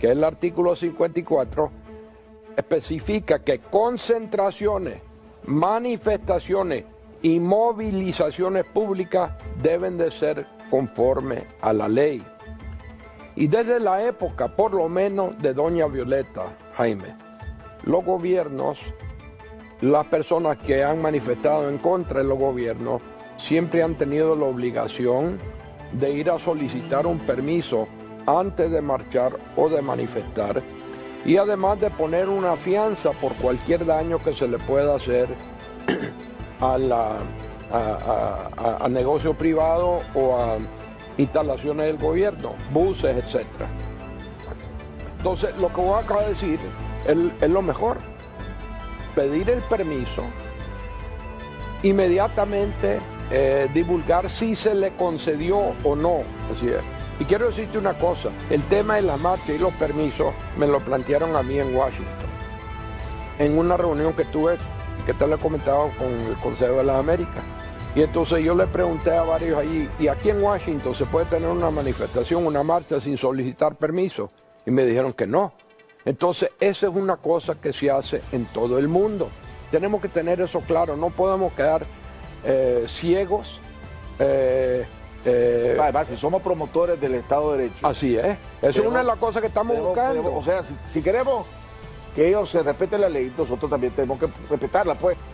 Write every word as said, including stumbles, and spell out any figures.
que es el artículo cincuenta y cuatro, especifica que concentraciones, manifestaciones y movilizaciones públicas deben de ser conformes a la ley. Y desde la época, por lo menos, de doña Violeta, Jaime, los gobiernos, las personas que han manifestado en contra de los gobiernos, siempre han tenido la obligación de ir a solicitar un permiso antes de marchar o de manifestar, y además de poner una fianza por cualquier daño que se le pueda hacer a, la, a, a, a, a negocio privado o a instalaciones del gobierno, buses, etcétera. Entonces, lo que voy a acabar de decir es, es lo mejor. Pedir el permiso, inmediatamente eh, divulgar si se le concedió o no. Así es. Y quiero decirte una cosa, el tema de las marchas y los permisos me lo plantearon a mí en Washington, en una reunión que tuve, que te lo he comentado, con el Consejo de las Américas. Y entonces yo le pregunté a varios allí, ¿y aquí en Washington se puede tener una manifestación, una marcha sin solicitar permiso? Y me dijeron que no. Entonces esa es una cosa que se hace en todo el mundo. Tenemos que tener eso claro, no podemos quedar eh, ciegos. Eh, eh, Además, si somos promotores del Estado de Derecho. Así es, esa es una de las cosas que estamos tenemos, buscando. tenemos, o sea, si, si queremos que ellos se respeten la ley, nosotros también tenemos que respetarla, pues.